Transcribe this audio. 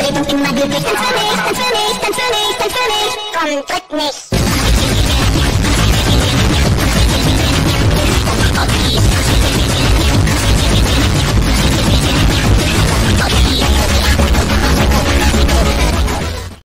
umgedreht und immer glücklich. Tanz für mich, tanz für mich, tanz für mich, tanz für mich. Komm, drück mich.